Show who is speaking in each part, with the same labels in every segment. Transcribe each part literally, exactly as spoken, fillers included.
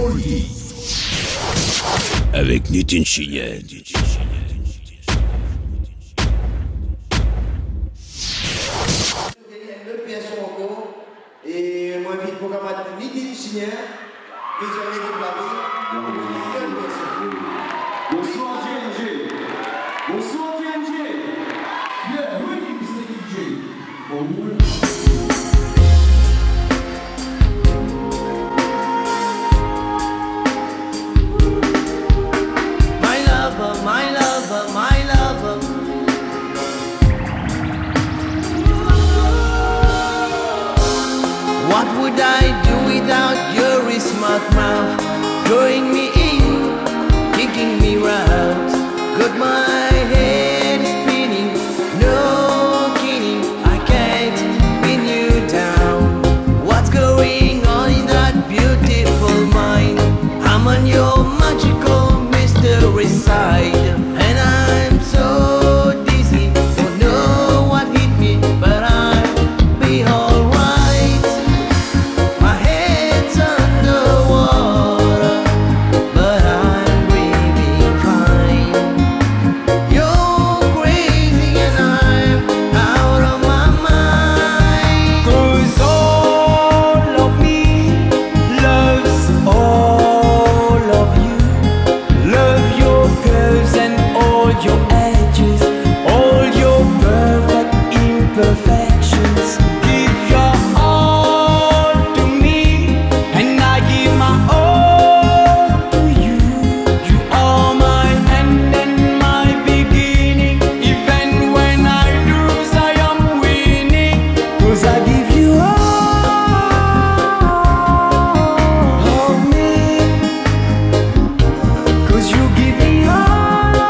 Speaker 1: Avec Nitin Chien.
Speaker 2: Et moi, je pour camarade Nitin Chien, ils ont été
Speaker 3: Bonsoir J N G. Bonsoir J N G. Yeah, oui, mister D J. Bon,
Speaker 4: my lover, my lover, my lover. What would I do without your smart mouth? Drawing me in, kicking me round. Got my head spinning, no kidding, I can't pin you down. What's going on in that beautiful mind? I'm on your magical mystery side, and I'm so dizzy, don't know what hit me, but I'll be alright. My head's underwater, but I'm breathing fine. You're crazy and I'm out of my mind.
Speaker 5: 'Cause all of me loves all of you. Love your curves and all your edges, all your perfect imperfections. Give your all to me, and I give my all to you. You are my end and my beginning. Even when I lose, I am winning. 'Cause I give you all of me. 'Cause you give me all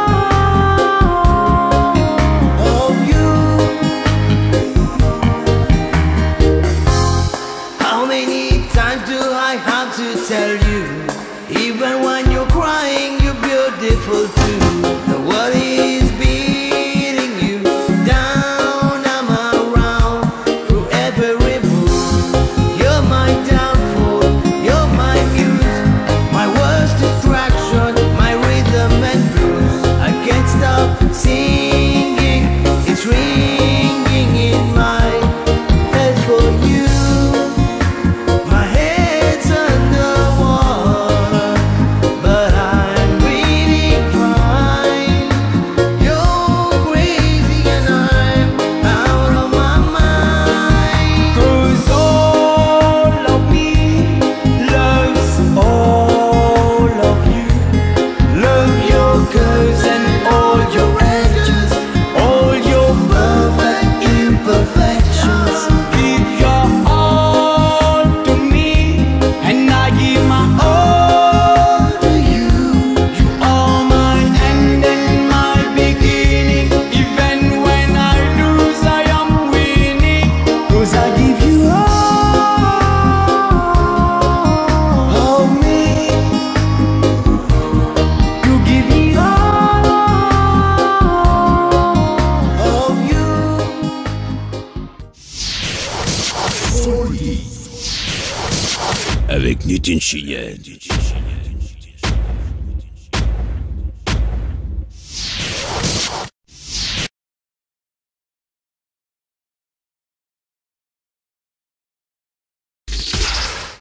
Speaker 5: of you.
Speaker 4: How many times do I have to tell you? Even when you're crying, you're beautiful too. The world is beating you down, I'm around through every move. You're my downfall, you're my muse, my worst distraction, my rhythm and blues. I can't stop singing, it's ringing in my head for you. My head's underwater, but I'm breathing fine. You're crazy and I'm out of my mind.
Speaker 5: 'Cause all of me loves all of you. Love your curves and all your edges, all your perfect imperfections. Give your all to me, and I give my all to you. You are my end and my beginning. Even when I lose, I am winning. 'Cause I give you all of me. You give me all of you.
Speaker 1: Avec Nitin Chien.